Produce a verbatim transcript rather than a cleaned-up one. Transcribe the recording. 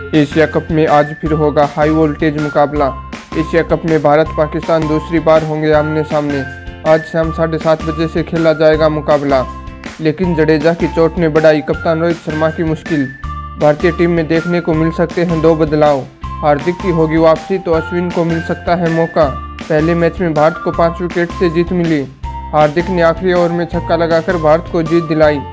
Asia cup में आज फिर होगा हाई वोल्टेज मुकाबला। एशिया कप में भारत पाकिस्तान दूसरी बार होंगे आमने सामने। आज शाम साढ़े सात बजे से खेला जाएगा मुकाबला, लेकिन जडेजा की चोट ने बढ़ाई कप्तान रोहित शर्मा की मुश्किल। भारतीय टीम में देखने को मिल सकते हैं दो बदलाव। हार्दिक की होगी वापसी तो अश्विन को मिल सकता है मौका। पहले मैच में भारत को पाँच विकेट से जीत मिली। हार्दिक ने आखिरी ओवर में छक्का लगाकर भारत को जीत दिलाई।